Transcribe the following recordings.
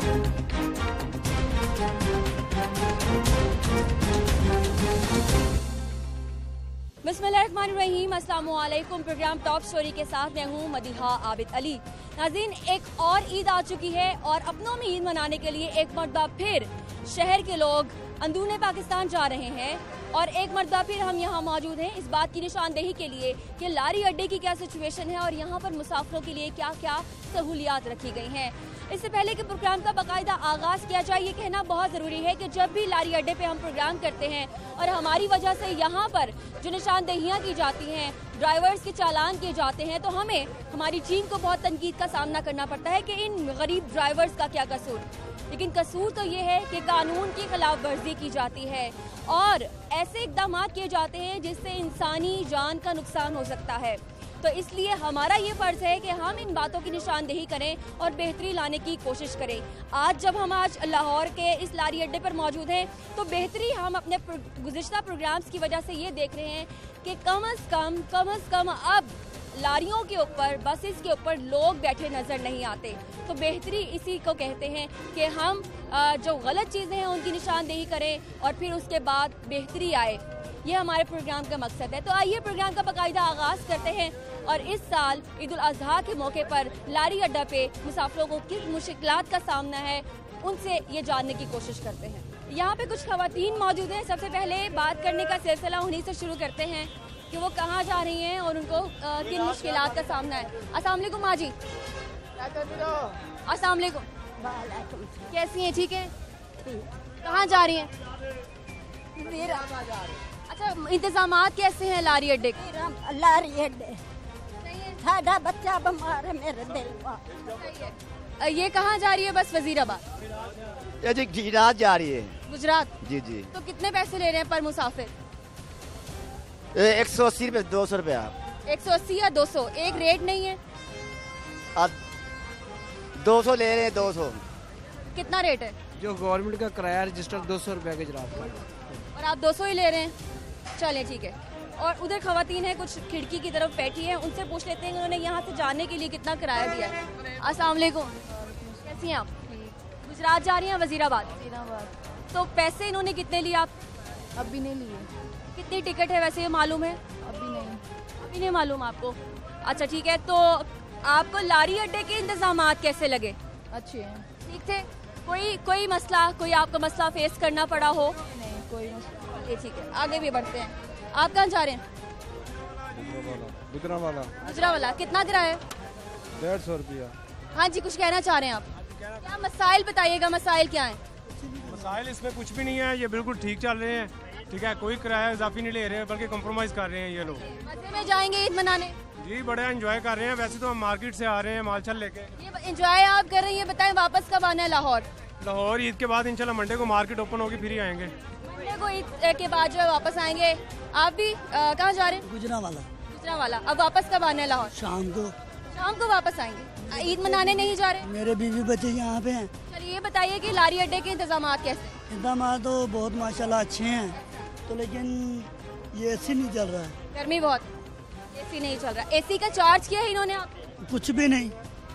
बिस्मिल्लाहिर्रहमानिर्रहीम, अस्सलाम वालेकुम। प्रोग्राम टॉप स्टोरी के साथ मैं हूँ मदिहा आबिद अली। नाज़रीन, एक और ईद आ चुकी है और अपनों में ईद मनाने के लिए एक मरतबा फिर शहर के लोग अंदरूने पाकिस्तान जा रहे हैं और एक मरतबा फिर हम यहाँ मौजूद हैं इस बात की निशानदेही के लिए कि लारी अड्डे की क्या सिचुएशन है और यहाँ पर मुसाफिरों के लिए क्या क्या सहूलियात रखी गई हैं। इससे पहले कि प्रोग्राम का बाकायदा आगाज़ किया जाए, ये कहना बहुत ज़रूरी है कि जब भी लारी अड्डे पे हम प्रोग्राम करते हैं और हमारी वजह से यहाँ पर जो निशानदेहियाँ की जाती हैं, ड्राइवर्स के चालान किए जाते हैं, तो हमें हमारी टीम को बहुत तनकीद का सामना करना पड़ता है कि इन गरीब ड्राइवर्स का क्या कसूर। लेकिन कसूर तो ये है कि कानून की खिलाफ वर्जी की जाती है और ऐसे इकदाम किए जाते हैं जिससे इंसानी जान का नुकसान हो सकता है। तो इसलिए हमारा ये फ़र्ज़ है कि हम इन बातों की निशानदेही करें और बेहतरी लाने की कोशिश करें। आज जब हम लाहौर के इस लारी अड्डे पर मौजूद हैं तो बेहतरी हम अपने गुज़िश्ता प्रोग्राम्स की वजह से ये देख रहे हैं कि कम अज़ कम अब लारियों के ऊपर, बसेस के ऊपर लोग बैठे नज़र नहीं आते। तो बेहतरी इसी को कहते हैं कि हम जो गलत चीज़ें हैं उनकी निशानदेही करें और फिर उसके बाद बेहतरी आए। ये हमारे प्रोग्राम का मकसद है। तो आइए प्रोग्राम का बाकायदा आगाज़ करते हैं और इस साल ईद उल अज़हा के मौके पर लारी अड्डा पे मुसाफिरों को किस मुश्किलात का सामना है उनसे ये जानने की कोशिश करते हैं। यहाँ पे कुछ ख़वातीन मौजूद हैं। सबसे पहले बात करने का सिलसिला उन्हीं से शुरू करते हैं कि वो कहाँ जा रही हैं और उनको किन मुश्किलात का सामना है। अस्सलाम वालेकुम माँ जी। अस्सलाम वालेकुम। कैसी हैं? ठीक है। कहाँ जा रही हैं? अच्छा, इंतजामात कैसे हैं लारी अड्डे के? लारी अड्डे साडा बच्चा बीमार है, मेरे दिल। ये कहाँ जा रही है बस? वजीराबाद? ये जी गुजरात जा रही है। गुजरात? जी जी। तो कितने पैसे ले रहे हैं पर मुसाफिर? 180 रुपये, 200 रुपया। 180 या 200? एक रेट नहीं है? आप 200 ले रहे हैं। 200 कितना रेट है? जो गवर्नमेंट का किराया रजिस्टर 200 रुपया गुजरात का, और आप 200 ही ले रहे हैं। चलें ठीक है। और उधर खवातीन है कुछ खिड़की की तरफ बैठी हैं, उनसे पूछ लेते हैं कि उन्होंने यहाँ से जाने के लिए कितना किराया दिया है। अस्सलाम वालेकुम। कैसी हैं आप? गुजरात जा रही हैं? वजीराबाद? तो पैसे इन्होंने कितने लिए? आप अभी नहीं लिए। कितनी टिकट है वैसे, ये मालूम है? अभी नहीं मालूम आपको? अच्छा ठीक है। तो आपको लारी अड्डे के इंतजामात कैसे लगे? अच्छे हैं। ठीक थे? कोई मसला, कोई आपको मसला फेस करना पड़ा हो? नहीं, कोई मसला। ये ठीक है, आगे भी बढ़ते हैं। आप कहाँ जा रहे हैं? गुजरावाला। कितना किराया है? 150 रुपया। हाँ जी, कुछ कहना चाह रहे हैं आप? क्या मसाइल बताइएगा, मसाइल क्या है? मसाइल इसमें कुछ भी नहीं है, ये बिल्कुल ठीक चल रहे हैं। ठीक है, कोई किराया इजाफी नहीं ले रहे हैं, बल्कि कॉम्प्रोमाइज कर रहे हैं ये लोग। मजे में जाएंगे ईद मनाने? जी, बड़ा एंजॉय कर रहे हैं। वैसे तो हम मार्केट से आ रहे हैं माल छल लेके। ये एंजॉय आप कर रही हैं, बताएं वापस कब आना है लाहौर? लाहौर ईद के बाद इंशाल्लाह मंडे को मार्केट ओपन होगी, फिर ही आएंगे। मंडे को ईद के बाद जो है वापस आएंगे। आप भी कहाँ जा रहे हैं? गुजरावाला। अब वापस कब आना है लाहौर? शाम को वापस आएंगे। ईद मनाने नहीं जा रहे? मेरे बीवी बच्चे यहाँ पे हैं। चलिए ये बताइए कि लारी अड्डे के इंतजाम कैसे? इंतजाम तो बहुत माशाल्लाह अच्छे हैं, तो लेकिन ये एसी नहीं चल रहा है। गर्मी बहुत, एसी नहीं चल रहा। एसी का चार्ज किया है इन्होंने आपको? कुछ भी नहीं।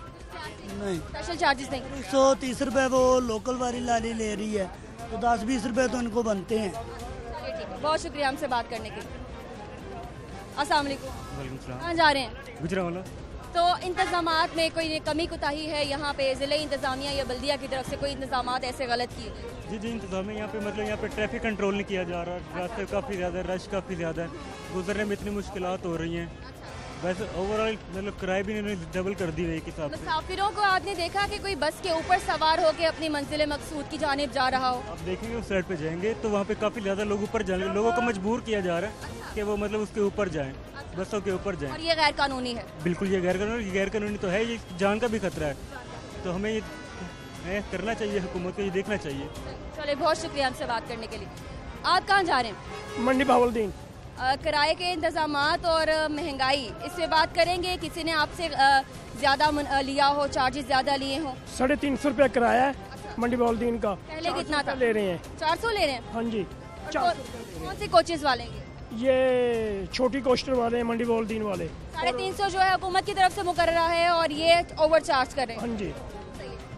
स्पेशल चार्जेस नहीं? 130 रुपए वो लोकल वाली लाली ले रही है, तो 10-20 रुपए तो इनको बनते हैं। चलिए ठीक है, बहुत शुक्रिया हमसे बात करने के लिए। अस्सलाम वालेकुम। कहाँ जा रहे हैं? गुजरावाला। तो इंतजामात में कोई कमी कोताही है यहाँ पे? ज़िले इंतजामिया या बल्दिया की तरफ से कोई इंतजामात ऐसे गलत किए गए? जी, इंतजामिया यहाँ पे मतलब यहाँ पे ट्रैफिक कंट्रोल नहीं किया जा रहा, रास्ते काफ़ी ज़्यादा, रश काफ़ी ज़्यादा है, गुजरने में इतनी मुश्किलात हो रही हैं। वैसे ओवरऑल मतलब किराए भी इन्होंने डबल कर दी है एक हिसाब से। मुसाफिरों को आपने देखा कि कोई बस के ऊपर सवार होकर अपनी मंजिल मकसूद की जानिब जा रहा हो? आप देखेंगे उस साइड पे जाएंगे तो वहाँ पे काफ़ी ज़्यादा लोग ऊपर जाएंगे, लोगों को मजबूर किया जा रहा है कि वो मतलब उसके ऊपर जाएं, बसों के ऊपर जाएं। और ये गैर कानूनी है? बिल्कुल, ये गैर कानूनी तो है, ये जान का भी खतरा है। तो हमें ये करना चाहिए, हुकूमत को ये देखना चाहिए। चलिए, बहुत शुक्रिया हमसे बात करने के लिए। आप कहाँ जा रहे हैं? मंडी बावलदीन। किराए के इंतजामात और महंगाई, इस पे बात करेंगे। किसी ने आपसे ज़्यादा लिया हो, चार्जेस ज़्यादा लिए हो? 350 रुपया किराया है मंडी बावलदीन का। पहले कितना था? ले रहे हैं 400 ले रहे हैं? हाँ जी। कौन से कोचेस वाले? ये छोटी कोस्टर वाले हैं, मंडी बावलदीन वाले। 350 जो है हुकूमत की तरफ से मुकर्ररा है और ये ओवर चार्ज कर रहे हैं। हाँ जी।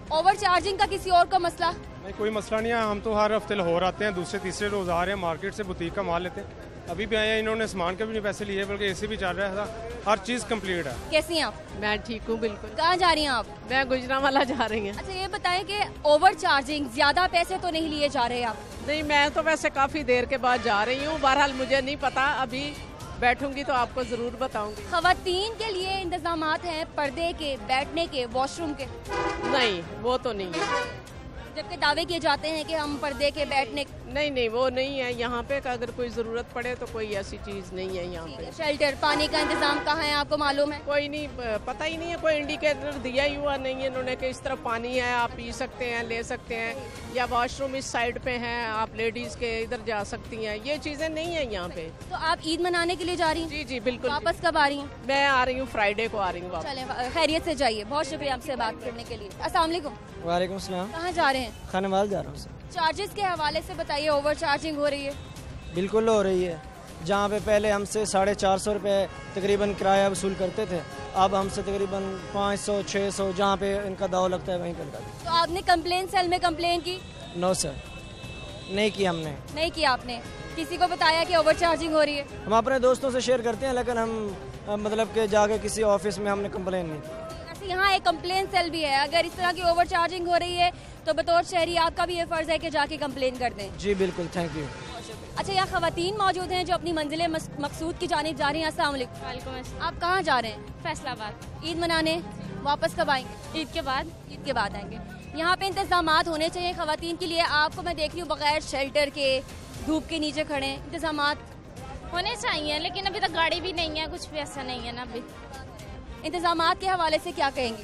ओवर चार्जिंग का किसी और का मसला? नहीं, कोई मसला नहीं है। हम तो हर हफ्ते लाहौर आते हैं, दूसरे तीसरे रोज आ रहे हैं, मार्केट से बुटीक का माल लेते हैं। अभी भी आए हैं, इन्होंने सामान के भी नहीं पैसे लिए, बल्कि एसी भी चल रहा था, हर चीज़ कंप्लीट है। कैसी हैं आप? मैं ठीक हूँ बिल्कुल। कहाँ जा रही हैं आप? मैं गुजरांवाला जा रही हूँ। अच्छा ये बताएं कि ओवर चार्जिंग, ज्यादा पैसे तो नहीं लिए जा रहे आप? नहीं, मैं तो वैसे काफी देर के बाद जा रही हूँ। बहरहाल मुझे नहीं पता, अभी बैठूंगी तो आपको जरूर बताऊंगी। खवातीन के लिए इंतजामात हैं पर्दे के, बैठने के, वॉशरूम के? नहीं, वो तो नहीं है। जबकि दावे किए जाते हैं कि हम पर्दे के, बैठने। नहीं नहीं, वो नहीं है यहाँ पे। अगर कोई जरूरत पड़े तो कोई ऐसी चीज नहीं है यहाँ पे। शेल्टर, पानी का इंतजाम कहाँ है आपको मालूम है? कोई नहीं, पता ही नहीं है, कोई इंडिकेटर दिया ही हुआ नहीं है इन्होंने कि इस तरफ पानी है, आप पी सकते हैं, ले सकते हैं, या वॉशरूम इस साइड पे है, आप लेडीज के इधर जा सकती हैं। ये चीजें नहीं है यहाँ पे। तो आप ईद मनाने के लिए जा रही हैं? जी जी बिल्कुल। वापस कब आ रही हैं? मैं आ रही हूँ फ्राइडे को आ रही हूँ। चले, खैरियत से जाइए। बहुत शुक्रिया आपसे बात करने के लिए। अस्सलाम वालेकुम। वालेकुम सलाम। कहाँ जा रहे हैं? खानेवाल जा रहा हूँ सर। चार्जेस के हवाले से बताइए, ओवर चार्जिंग हो रही है? बिल्कुल हो रही है। जहाँ पे पहले हमसे 450 रुपये तकरीबन किराया वसूल करते थे, अब हमसे तकरीबन 500 600 जहाँ पे इनका दाव लगता है वहीं पर लगता है। तो आपने कंप्लेन सेल में कंप्लेन की? नो सर, नहीं की हमने। नहीं किया आपने? किसी को बताया कि ओवर चार्जिंग हो रही है? हम अपने दोस्तों से शेयर करते हैं, लेकिन हम मतलब कि जाके किसी ऑफिस में हमने कंप्लेन नहीं की। यहाँ एक कंप्लेन सेल भी है, अगर इस तरह की ओवर चार्जिंग हो रही है तो बतौर शहरी आपका भी ये फर्ज है कि जाके कंप्लेन कर दें। जी बिल्कुल, थैंक यू। अच्छा, यहाँ खवातीन मौजूद हैं जो अपनी मंजिल मकसूद की जानिब जा रही हैं। अस्सलाम वालेकुम। आप कहाँ जा रहे हैं? फैसलाबाद। ईद मनाने? वापस कब आएंगे? ईद के बाद। ईद के बाद आएंगे। यहाँ पे इंतजामात होने चाहिए खवातीन के लिए। आपको मैं देख रही हूँ बगैर शेल्टर के, धूप के नीचे खड़े। इंतजामात होने चाहिए, लेकिन अभी तक गाड़ी भी नहीं है, कुछ भी ऐसा नहीं है ना अभी। इंतजामात के हवाले से क्या कहेंगी?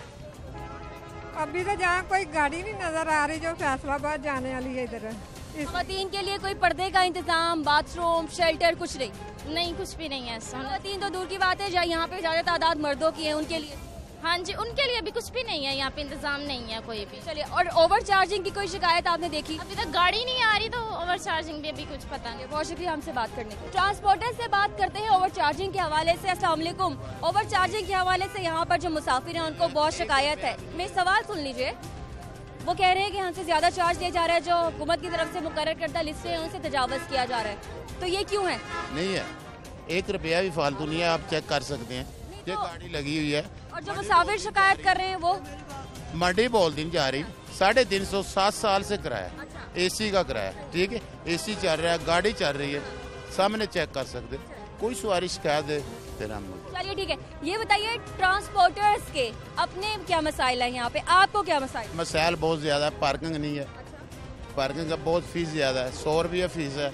अभी तो जहाँ कोई गाड़ी नहीं नजर आ रही जो फैसलाबाद जाने वाली है इधर। खवातीन के लिए कोई पर्दे का इंतजाम, बाथरूम, शेल्टर कुछ नहीं? नहीं, कुछ भी नहीं है ऐसा। खवातीन तो दूर की बात है, यहाँ पे ज्यादा तादाद मर्दों की है, उनके लिए? हाँ जी, उनके लिए भी कुछ भी नहीं है यहाँ पे, इंतजाम नहीं है कोई भी। चलिए, और ओवर चार्जिंग की कोई शिकायत आपने देखी? अभी तक गाड़ी नहीं आ रही तो ओवर चार्जिंग भी अभी कुछ पता नहीं। बहुत शुक्रिया हमसे बात करने के लिए। ट्रांसपोर्टर से बात करते हैं ओवर चार्जिंग के हवाले से। अस्सलाम वालेकुम। ओवर चार्जिंग के हवाले से यहाँ पर जो मुसाफिर हैं उनको बहुत शिकायत है। मेरे सवाल सुन लीजिए। वो कह रहे हैं कि हमसे ज्यादा चार्ज दिया जा रहा है, जो हुकूमत की तरफ से मुकर्रर करदा लिस्टें हैं उनसे तजावज़ किया जा रहा है, तो ये क्यों है? नहीं है, 1 रुपया भी फालतू नहीं है, आप चेक कर सकते हैं। ये गाड़ी लगी हुई है। और जो मुसाफिर शिकायत कर रहे हैं वो मंडी बोल दिन जा रही 350 7 साल से किराया, एसी का किराया, ठीक है, एसी चल रहा है, गाड़ी चल रही है, सामने चेक कर सकते। कोई सवारी शिकायत है फिर हम। चलिए ठीक है, ये बताइए ट्रांसपोर्टर्स के अपने क्या मसाइल है यहाँ पे, आपको क्या मसाइल? मसाइल बहुत ज्यादा है, पार्किंग नहीं है, पार्किंग का बहुत फीस ज्यादा है, 100 रुपया फीस है,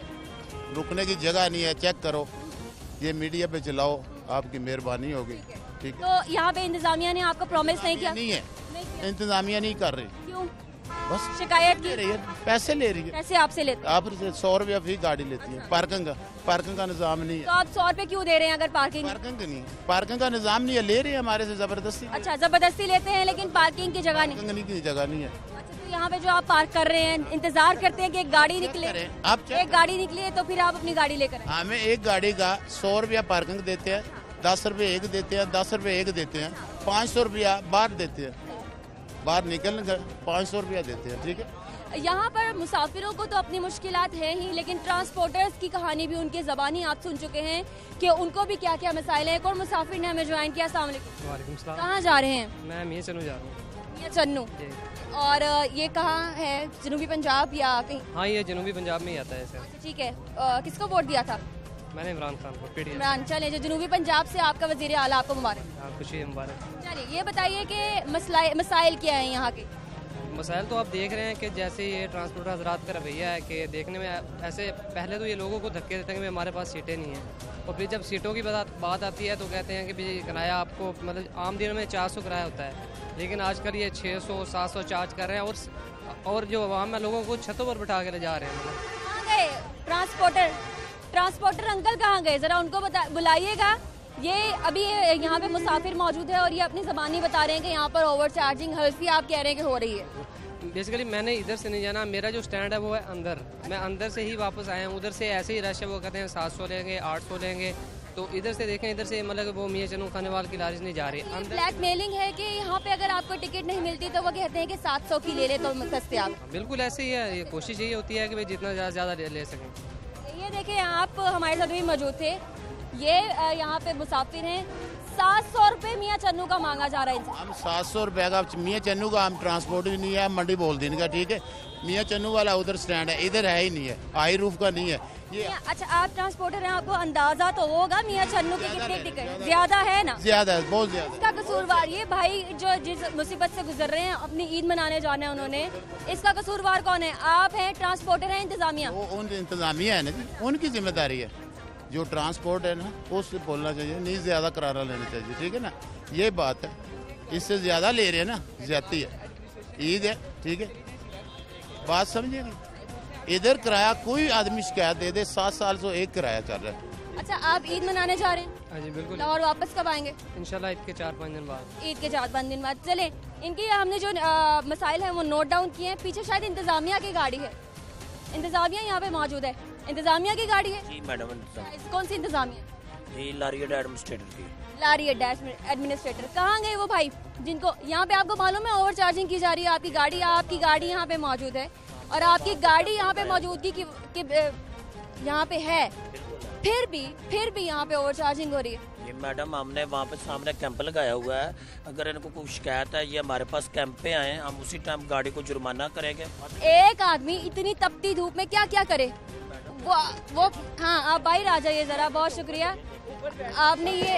रुकने की जगह नहीं है, चेक करो, ये मीडिया पे चलाओ, आपकी मेहरबानी होगी। ठीक है, तो यहाँ पे इंतजामिया ने आपको प्रॉमिस नहीं किया? नहीं है, इंतजामिया नहीं कर रही। क्यों? बस शिकायत की? रही है, पैसे ले रही है। पैसे आपसे लेते? आप 100 रुपया फी गाड़ी लेती है। पार्किंग का निजाम नहीं है। तो आप 100 रुपए क्यों दे रहे हैं अगर पार्किंग नहीं, पार्किंग का निजाम नहीं है, ले रही है हमारे से जबरदस्ती। अच्छा, जबरदस्ती लेते हैं, लेकिन पार्किंग की जगह नहीं? पार्किंग की जगह नहीं है। अच्छा, तो यहाँ पे जो आप पार्क कर रहे हैं, इंतजार करते हैं कि एक गाड़ी निकले, आप एक गाड़ी निकली है तो फिर आप अपनी गाड़ी लेकर? हमें एक गाड़ी का 100 रुपया पार्किंग देते हैं, 10 रुपये एक देते हैं, 10 रुपये एक देते हैं, 500 रुपया बाहर देते हैं, बाहर निकलने 500 रुपया देते हैं। ठीक है, यहाँ पर मुसाफिरों को तो अपनी मुश्किलात है ही, लेकिन ट्रांसपोर्टर्स की कहानी भी उनके ज़बानी आप सुन चुके हैं कि उनको भी क्या क्या मसाइल हैं। एक और मुसाफिर ने हमें ज्वाइन किया। अस्सलाम वालेकुम। कहाँ जा रहे हैं? मैं मियाँ चन्नू जा रहा हूँ। मियाँ चन्नू। और ये कहाँ है, जनूबी पंजाब या कहीं? हाँ, ये जनूबी पंजाब में ही आता है सर। ठीक है, किसको वोट दिया था? मैंने इमरान खान को। इमरान। चले, जो जनूबी पंजाब से आपका वजीर आला, आपको मुबारक। खुशी मुबारक। चलिए, ये बताइए कि मसाइल क्या है यहाँ के? मसाइल तो आप देख रहे हैं कि जैसे ये ट्रांसपोर्ट हजरात का रवैया है कि देखने में ऐसे, पहले तो ये लोगों को धक्के देते हैं कि हमारे पास सीटें नहीं हैं, और फिर जब सीटों की बात आती है तो कहते हैं कि भाई किराया आपको, मतलब आम दिनों में 400 किराया होता है, लेकिन आजकल ये 600 700 चार्ज कर रहे हैं, और जो आवाम है लोगों को छतों पर बिठा के ले जा रहे हैं। कहाँ गए ट्रांसपोर्टर अंकल, कहाँ गए? ज़रा उनको बुलाइएगा। ये अभी यहाँ पे मुसाफिर मौजूद है और ये अपनी ज़बानी बता रहे हैं कि यहाँ पर ओवर चार्जिंग हल्फी आप कह रहे हैं कि हो रही है। बेसिकली मैंने इधर से नहीं जाना, मेरा जो स्टैंड है वो है अंदर, मैं अंदर से ही वापस आया हूँ, उधर से ऐसे ही रश है, वो कहते हैं 700 लेंगे, 800 लेंगे, तो इधर से देखें, इधर से मतलब वो मियाँ चन्नू खाने वाले की लालच नहीं जा रही। ब्लैकमेलिंग है कि यहाँ पे अगर आपको टिकट नहीं मिलती तो वो कहते हैं कि 700 की ले ले तो दस्तयाब। बिल्कुल ऐसे ही है, ये कोशिश यही होती है कि भाई जितना ज़्यादा ले सकें। ये देखें, आप हमारे साथ भी मौजूद थे, ये यहाँ पे मुसाफिर हैं। 700 रुपए मियाँ चन्नू का मांगा जा रहा है। हम 700 रुपए का मियाँ चन्नू का, हम ट्रांसपोर्ट भी नहीं है, मंडी बोल देने का, ठीक है। मियाँ चन्नू वाला उधर स्टैंड है, इधर है ही नहीं है, हाई रूफ का नहीं है ये। अच्छा, आप ट्रांसपोर्टर हैं, आपको अंदाजा तो होगा मियाँ चन्नू की कितनी टिकट ज्यादा है ना? ज्यादा है, बहुत ज्यादा। इसका कसूरवार ये भाई जो जिस मुसीबत से गुजर रहे हैं, अपनी ईद मनाने जाना है उन्होंने, इसका कसूरवार कौन है? आप हैं, ट्रांसपोर्टर है, इंतजामिया? उन इंतजामिया है ना जी, उनकी जिम्मेदारी है। जो ट्रांसपोर्ट है ना, उससे बोलना चाहिए, नहीं ज्यादा करारा लेना चाहिए, ठीक है ना, ये बात है। इससे ज्यादा ले रहे हैं ना, ज्यादती है। ईद है, ठीक है, बात समझिएगा। इधर किराया कोई आदमी शिकायत दे दे, 7 साल से एक किराया चल रहा है। अच्छा, आप ईद मनाने जा रहे हैं? हाँ जी बिल्कुल। लाहौर वापस कब आएंगे? इंशाल्लाह ईद के 4-5 दिन बाद। ईद के 4-5 दिन बाद। चले, इनकी हमने जो मसाइल है वो नोट डाउन किए हैं। पीछे शायद इंतजामिया की गाड़ी है, इंतजामिया यहाँ पे मौजूद है। इंतजामिया की गाड़ी है? जी मैडम। कौन सी इंतजामिया? जी लारी एडमिनिस्ट्रेटर की। लारी एडमिनिस्ट्रेटर। कहाँ गए वो भाई जिनको यहाँ पे, आपको मालूम है ओवर चार्जिंग की जा रही है? आपकी गाड़ी यहाँ पे मौजूद है और आपकी गाड़ी यहाँ पे मौजूदगी की यहाँ पे है, फिर भी यहाँ पे ओवर चार्जिंग हो रही है। ये मैडम, हमने वहाँ पे सामने कैंप लगाया हुआ है, अगर इनको कोई शिकायत है, ये हमारे पास कैंप पे आए, हम उसी टाइम गाड़ी को जुर्माना करेंगे। एक आदमी इतनी तपती धूप में क्या क्या करे? वो हाँ, आप बाहर आ जाइए जरा। बहुत शुक्रिया आपने ये,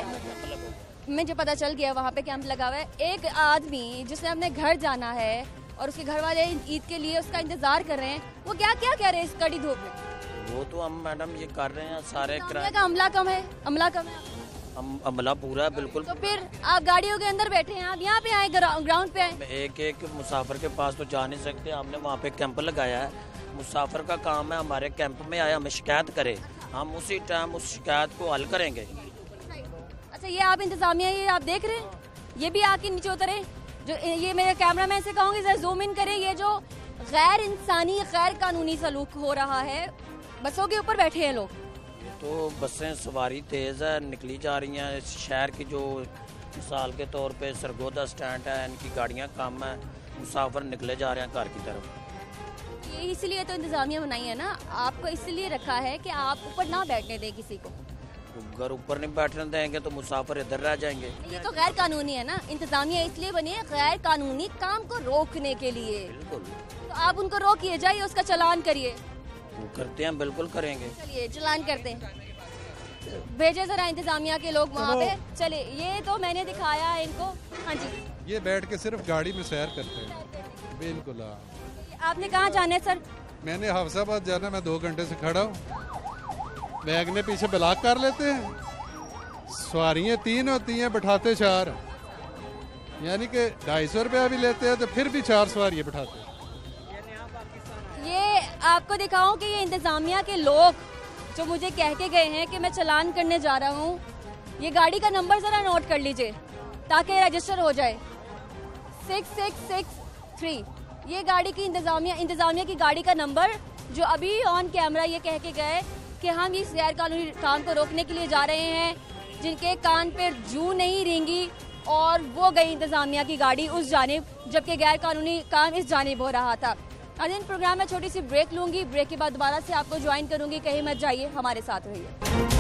मुझे पता चल गया वहाँ पे कैंप लगा हुआ है। एक आदमी जिसने अपने घर जाना है और उसके घर वाले ईद के लिए उसका इंतजार कर रहे हैं, वो क्या क्या कह रहे हैं इस कड़ी धूप में? वो तो हम मैडम ये कर रहे हैं सारे का अमला कम है, अमला कम है। अमला पूरा है बिल्कुल। तो फिर आप गाड़ियों के अंदर बैठे हैं, आप यहाँ पे आए, ग्राउंड पे आए। एक मुसाफिर के पास तो जा नहीं सकते, हमने वहाँ पे कैंप लगाया है। मुसाफिर का काम है हमारे कैंप में आया, हमें शिकायत करे, हम उसी टाइम उस शिकायत को हल करेंगे। अच्छा, ये आप इंतजामिया, ये आप देख रहे हैं, ये भी आके नीचे उतरे। जो ये मेरे कैमरामैन से कहूँगी जरा जूम इन करें, ये जो गैर इंसानी गैर कानूनी सलूक हो रहा है, बसों के ऊपर बैठे हैं लोग। तो बसें सवारी तेज़ है, निकली जा रही हैं शहर की। जो मिसाल के तौर पे सरगोदा स्टैंड है, इनकी गाड़ियाँ कम है, मुसाफिर निकले जा रहे हैं घर की तरफ। ये इसलिए तो इंतजामिया बनाई है ना, आपको इसलिए रखा है कि आप ऊपर ना बैठने दें किसी को। अगर ऊपर नहीं बैठने देंगे तो मुसाफिर इधर रह जाएंगे। ये तो गैर कानूनी है ना, इंतजामिया इसलिए बनी है गैर कानूनी काम को रोकने के लिए। बिल्कुल। तो आप उनको रोकिए, जाइए उसका चालान करिए। वो करते हैं, बिल्कुल करेंगे। चलिए चालान करते हैं, भेजे जरा इंतजामिया के लोग वहाँ पे। चलिए, ये तो मैंने दिखाया है इनको। हाँ जी, ये बैठ के सिर्फ गाड़ी में सैर करते हैं। बिल्कुल। आपने कहाँ जाना है सर? मैंने हफ्साबाद जाना, मैं 2 घंटे से खड़ा हूँ। बैग ने पीछे ब्लॉक कर लेते हैं, सवारियाँ 3 होती हैं, बैठाते 4, यानी कि 250 रुपया भी लेते हैं तो फिर भी 4 सवारियाँ बैठाते हैं। ये आपको दिखाऊं कि ये इंतजामिया के लोग जो मुझे कह के गए हैं कि मैं चालान करने जा रहा हूँ, ये गाड़ी का नंबर जरा नोट कर लीजिए ताकि रजिस्टर हो जाए। 6663, ये गाड़ी की इंतजामिया की गाड़ी का नंबर, जो अभी ऑन कैमरा ये कह के गए कि हम इस गैर कानूनी काम को रोकने के लिए जा रहे हैं, जिनके कान पर जू नहीं रेंगी, और वो गई इंतजामिया की गाड़ी उस जानिब, जबकि गैर कानूनी काम इस जानिब हो रहा था। आज इन प्रोग्राम में छोटी सी ब्रेक लूंगी, ब्रेक के बाद दोबारा से आपको ज्वाइन करूंगी, कहीं मत जाइए, हमारे साथ रहिए।